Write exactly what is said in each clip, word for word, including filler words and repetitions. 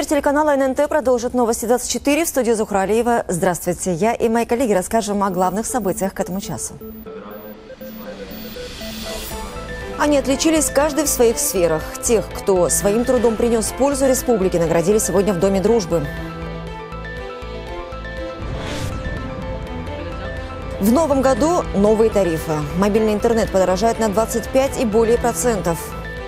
телеканала эн эн тэ продолжит новости двадцать четыре. В студии Зухра Алиева. Здравствуйте. Я и мои коллеги расскажем о главных событиях к этому часу. Они отличились каждый в своих сферах. Тех, кто своим трудом принес пользу республике, наградили сегодня в Доме дружбы. В новом году новые тарифы. Мобильный интернет подорожает на двадцать пять и более процентов.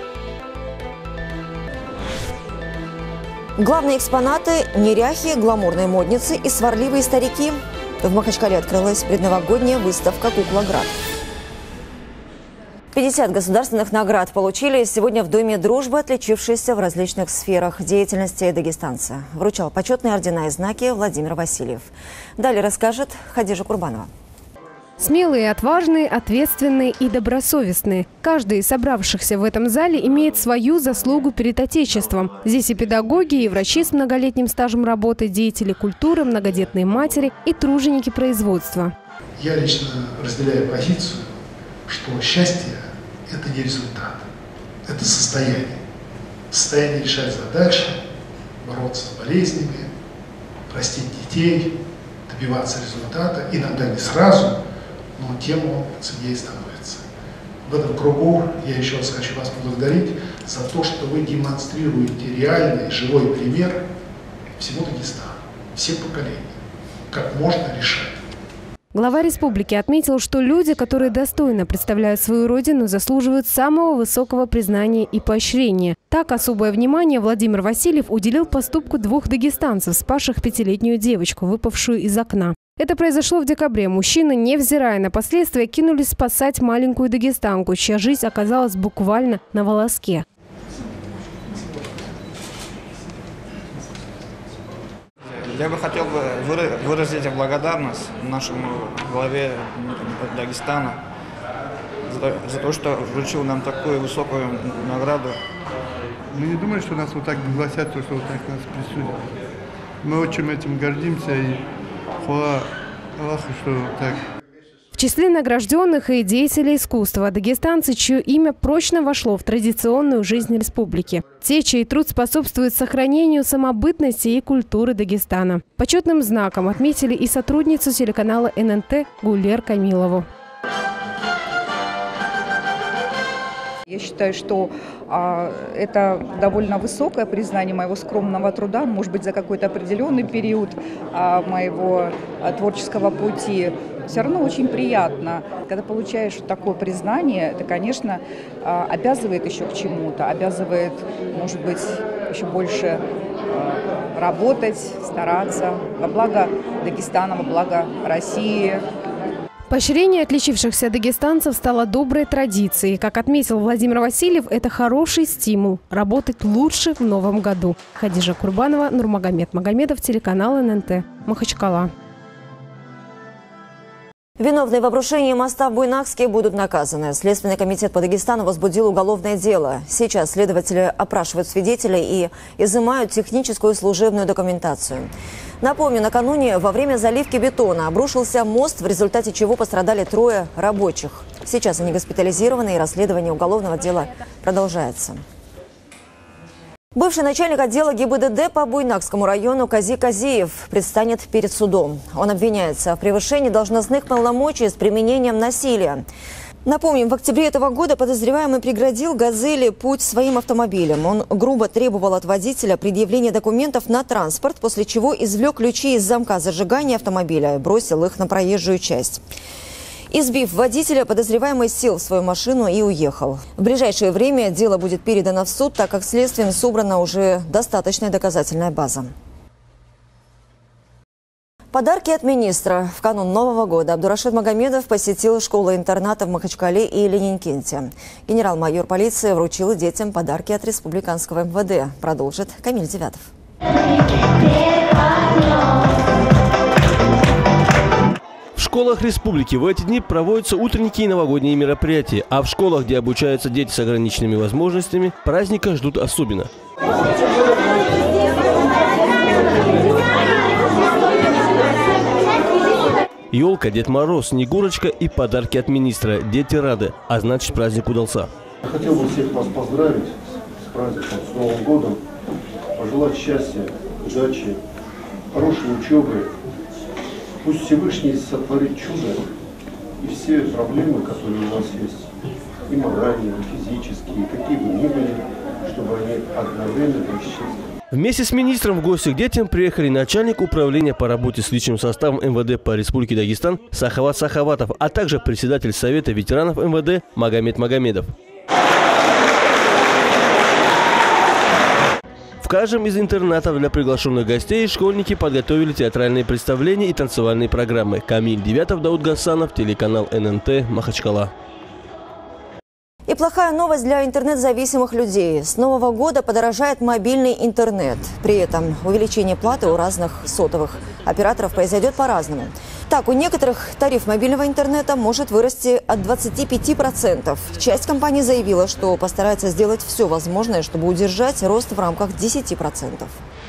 Главные экспонаты – неряхи, гламурные модницы и сварливые старики. В Махачкале открылась предновогодняя выставка «Кукла-град». пятьдесят государственных наград получили сегодня в Доме дружбы, отличившиеся в различных сферах деятельности дагестанца. Вручал почетные ордена и знаки Владимир Васильев. Далее расскажет Хадижа Курбанова. Смелые, отважные, ответственные и добросовестные. Каждый из собравшихся в этом зале имеет свою заслугу перед Отечеством. Здесь и педагоги, и врачи с многолетним стажем работы, деятели культуры, многодетные матери и труженики производства. Я лично разделяю позицию, что счастье – это не результат, это состояние. Состояние решать задачи, бороться с болезнями, простить детей, добиваться результата, иногда не сразу, но тем он ценнее становится. В этом кругу я еще раз хочу вас поблагодарить за то, что вы демонстрируете реальный, живой пример всему Дагестану, всем поколениям, как можно решать. Глава республики отметил, что люди, которые достойно представляют свою родину, заслуживают самого высокого признания и поощрения. Так, особое внимание Владимир Васильев уделил поступку двух дагестанцев, спасших пятилетнюю девочку, выпавшую из окна. Это произошло в декабре. Мужчины, невзирая на последствия, кинулись спасать маленькую дагестанку, чья жизнь оказалась буквально на волоске. Я бы хотел бы выразить благодарность нашему главе Дагестана за, за то, что вручил нам такую высокую награду. Мы не думали, что нас вот так пригласят, то, что вот так нас присудят. Мы очень этим гордимся и хвала Аллаху, что так. В числе награжденных и деятелей искусства дагестанцы, чье имя прочно вошло в традиционную жизнь республики. Те, чей труд способствует сохранению самобытности и культуры Дагестана. Почетным знаком отметили и сотрудницу телеканала эн эн тэ Гулер Камилову. Я считаю, что а, это довольно высокое признание моего скромного труда, может быть, за какой-то определенный период а, моего а, творческого пути. Все равно очень приятно, когда получаешь такое признание, это, конечно, а, обязывает еще к чему-то, обязывает, может быть, еще больше а, работать, стараться во благо Дагестана, во благо России. Поощрение отличившихся дагестанцев стало доброй традицией. Как отметил Владимир Васильев, это хороший стимул работать лучше в новом году. Хадижа Курбанова, Нурмагомед Магомедов, телеканал эн эн тэ, Махачкала. Виновные в обрушении моста в Буйнакске будут наказаны. Следственный комитет по Дагестану возбудил уголовное дело. Сейчас следователи опрашивают свидетелей и изымают техническую и служебную документацию. Напомню, накануне во время заливки бетона обрушился мост, в результате чего пострадали трое рабочих. Сейчас они госпитализированы, и расследование уголовного дела продолжается. Бывший начальник отдела гэ и бэ дэ дэ по Буйнакскому району Кази Казиев предстанет перед судом. Он обвиняется в превышении должностных полномочий с применением насилия. Напомним, в октябре этого года подозреваемый преградил «Газели» путь своим автомобилем. Он грубо требовал от водителя предъявления документов на транспорт, после чего извлек ключи из замка зажигания автомобиля и бросил их на проезжую часть. Избив водителя, подозреваемый сел в свою машину и уехал. В ближайшее время дело будет передано в суд, так как следствием собрана уже достаточная доказательная база. Подарки от министра. В канун Нового года Абдурашид Магомедов посетил школы-интерната в Махачкале и Ленинкенте. Генерал-майор полиции вручил детям подарки от республиканского эм вэ дэ. Продолжит Камиль Девятов. В школах республики в эти дни проводятся утренники и новогодние мероприятия, а в школах, где обучаются дети с ограниченными возможностями, праздника ждут особенно. Елка, Дед Мороз, Снегурочка и подарки от министра. Дети рады, а значит, праздник удался. Я хотел бы всех вас поздравить с праздником, с Новым годом. пожелать счастья, удачи, хорошей учебы. Пусть Всевышний сотворит чудо, и все проблемы, которые у нас есть, и моральные, и физические, какие бы ни были, чтобы они одновременно исчезли. Вместе с министром в гости к детям приехали начальник управления по работе с личным составом эм вэ дэ по Республике Дагестан Сахават Сахаватов, а также председатель Совета ветеранов эм вэ дэ Магомед Магомедов. В каждом из интернатов для приглашенных гостей школьники подготовили театральные представления и танцевальные программы. Камиль Девятов, Дауд Гасанов, телеканал эн эн тэ, Махачкала. И плохая новость для интернет-зависимых людей. С нового года подорожает мобильный интернет. При этом увеличение платы у разных сотовых операторов произойдет по-разному. Так, у некоторых тариф мобильного интернета может вырасти от двадцати пяти процентов. Часть компаний заявила, что постарается сделать все возможное, чтобы удержать рост в рамках десяти процентов.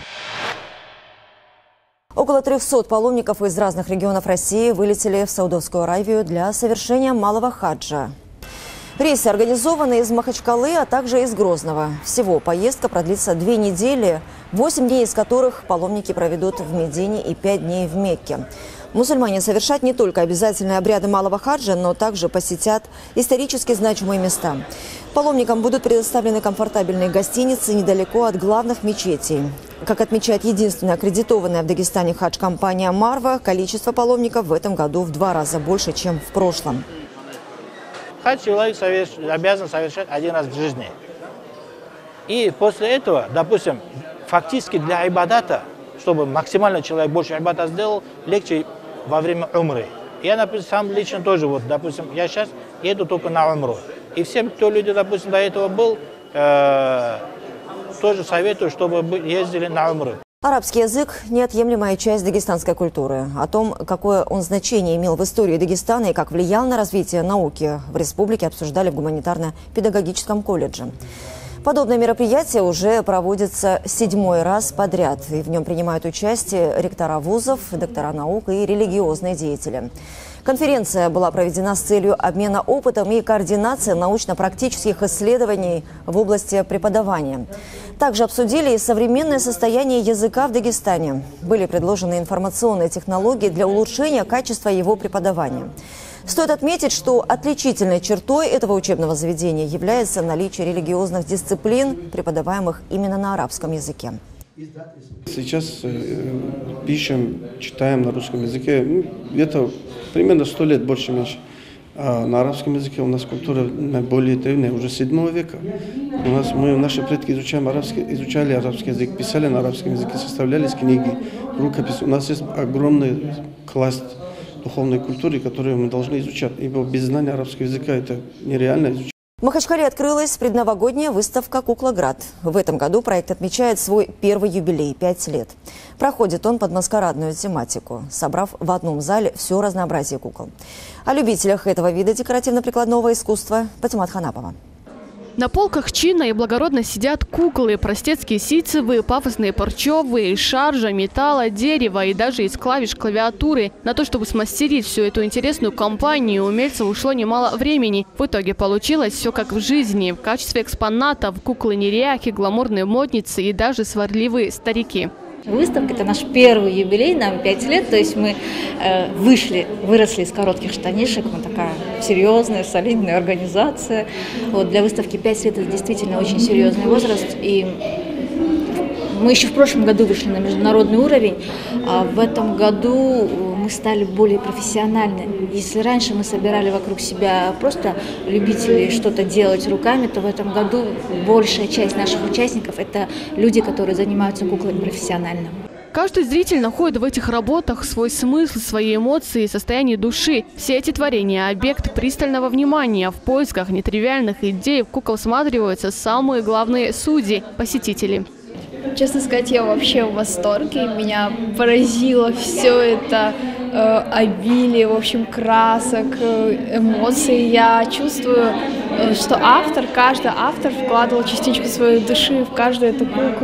Около трёхсот паломников из разных регионов России вылетели в Саудовскую Аравию для совершения малого хаджа. Рейсы организованы из Махачкалы, а также из Грозного. Всего поездка продлится две недели, восемь дней из которых паломники проведут в Медине и пять дней в Мекке. Мусульмане совершат не только обязательные обряды малого хаджа, но также посетят исторически значимые места. Паломникам будут предоставлены комфортабельные гостиницы недалеко от главных мечетей. Как отмечает единственная аккредитованная в Дагестане хадж-компания «Марва», количество паломников в этом году в два раза больше, чем в прошлом. Хадж человек соверш... обязан совершать один раз в жизни. И после этого, допустим, фактически для ибадата, чтобы максимально человек больше ибадата сделал, легче во время умры. Я, например, сам лично тоже, вот, допустим, я сейчас еду только на умру. И всем, кто люди, допустим, до этого был, э, тоже советую, чтобы ездили на умру. Арабский язык – неотъемлемая часть дагестанской культуры. О том, какое он значение имел в истории Дагестана и как влиял на развитие науки в республике, обсуждали в гуманитарно-педагогическом колледже. Подобное мероприятие уже проводится седьмой раз подряд, и в нем принимают участие ректора вузов, доктора наук и религиозные деятели. Конференция была проведена с целью обмена опытом и координации научно-практических исследований в области преподавания. Также обсудили и современное состояние языка в Дагестане. Были предложены информационные технологии для улучшения качества его преподавания. Стоит отметить, что отличительной чертой этого учебного заведения является наличие религиозных дисциплин, преподаваемых именно на арабском языке. Сейчас э, пишем, читаем на русском языке, ну, где-то примерно сто лет, больше-меньше. А на арабском языке у нас культура более древняя, уже седьмого века. У нас, мы, наши предки изучаем арабский, изучали арабский язык, писали на арабском языке, составлялись книги, рукописи. У нас есть огромный класс духовной культуры, которую мы должны изучать, ибо без знания арабского языка это нереально изучать. В Махачкале открылась предновогодняя выставка «Куклоград». В этом году проект отмечает свой первый юбилей – пять лет. Проходит он под маскарадную тематику, собрав в одном зале все разнообразие кукол. О любителях этого вида декоративно-прикладного искусства Патимат Ханапова. На полках чинно и благородно сидят куклы, простецкие ситцевые, пафосные парчевые, из шаржа, металла, дерева и даже из клавиш клавиатуры. На то, чтобы смастерить всю эту интересную компанию, умельцев ушло немало времени. В итоге получилось все как в жизни. В качестве экспонатов куклы-неряхи, гламурные модницы и даже сварливые старики. Выставка – это наш первый юбилей, нам пять лет, то есть мы э, вышли, выросли из коротких штанишек, мы такая серьезная, солидная организация. Вот, для выставки пять лет – это действительно очень серьезный возраст, и мы еще в прошлом году вышли на международный уровень, а в этом году мы стали более профессиональны. Если раньше мы собирали вокруг себя просто любителей что-то делать руками, то в этом году большая часть наших участников – это люди, которые занимаются куклами профессионально. Каждый зритель находит в этих работах свой смысл, свои эмоции, состояние души. Все эти творения – объект пристального внимания. В поисках нетривиальных идей в кукол всматриваются самые главные судьи – посетители. Честно сказать, я вообще в восторге. Меня поразило все это э, обилие, в общем, красок, э, эмоций. Я чувствую, э, что автор, каждый автор вкладывал частичку своей души в каждую эту куклу.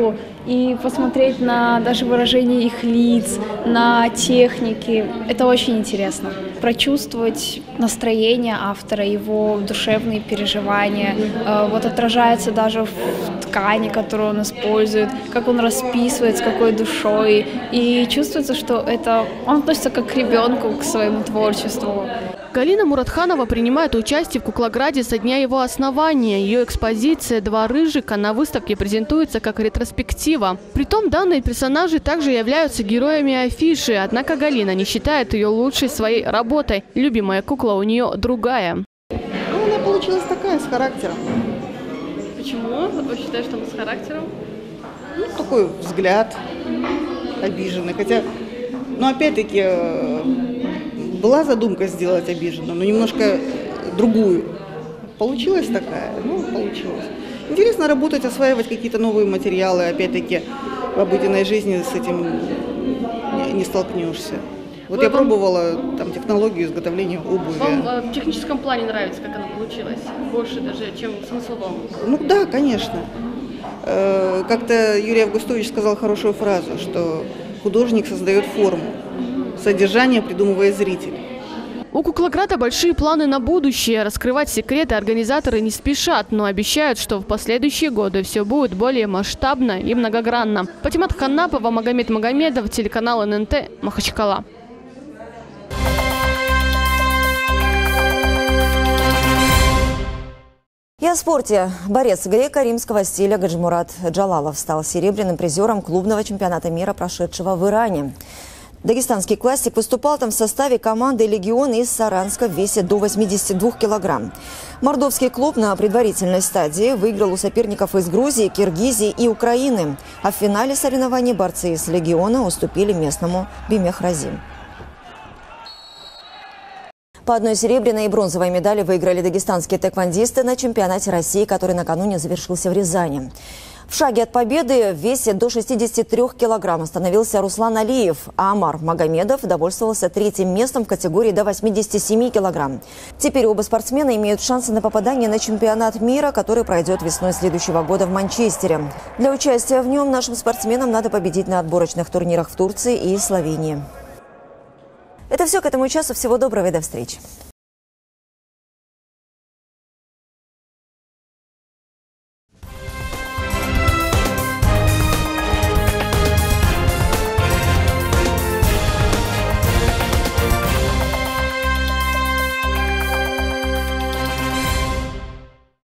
и посмотреть на даже выражение их лиц, на техники. Это очень интересно. Прочувствовать настроение автора, его душевные переживания. Вот отражается даже в ткани, которую он использует, как он расписывает, с какой душой. И чувствуется, что это он относится как к ребенку, к своему творчеству. Галина Муратханова принимает участие в Куклограде со дня его основания. Ее экспозиция «Два рыжика» на выставке презентуется как ретроспектива. Притом данные персонажи также являются героями афиши. Однако Галина не считает ее лучшей своей работой. Любимая кукла у нее другая. Ну, она получилась такая, с характером. Почему? Вы считаете, что она с характером? Ну, такой взгляд обиженный. Хотя, ну, опять-таки, была задумка сделать обиженную, но немножко другую. Получилась такая, ну, получилось. Интересно работать, осваивать какие-то новые материалы. Опять-таки, в обыденной жизни с этим не столкнешься. Вот Вы я вам... пробовала там технологию изготовления обуви. Вам в техническом плане нравится, как она получилась? Больше даже, чем в смысловом? Ну да, конечно. Как-то Юрий Августович сказал хорошую фразу, что художник создает форму, содержание придумывает зритель. У Куклограда большие планы на будущее. Раскрывать секреты организаторы не спешат, но обещают, что в последующие годы все будет более масштабно и многогранно. Патимат Ханнапова, Магомед Магомедов, телеканал эн эн тэ, Махачкала. И о спорте. Борец греко-римского стиля Гаджимурад Джалалов стал серебряным призером клубного чемпионата мира, прошедшего в Иране. Дагестанский классик выступал там в составе команды «Легион» из Саранска в весе до восьмидесяти двух килограмм. Мордовский клуб на предварительной стадии выиграл у соперников из Грузии, Киргизии и Украины. А в финале соревнований борцы из «Легиона» уступили местному Бимехразим. По одной серебряной и бронзовой медали выиграли дагестанские тэквондисты на чемпионате России, который накануне завершился в Рязани. В шаге от победы в весе до шестидесяти трёх килограмм остановился Руслан Алиев, а Амар Магомедов довольствовался третьим местом в категории до восьмидесяти семи килограмм. Теперь оба спортсмена имеют шансы на попадание на чемпионат мира, который пройдет весной следующего года в Манчестере. Для участия в нем нашим спортсменам надо победить на отборочных турнирах в Турции и Словении. Это все к этому часу. Всего доброго и до встречи.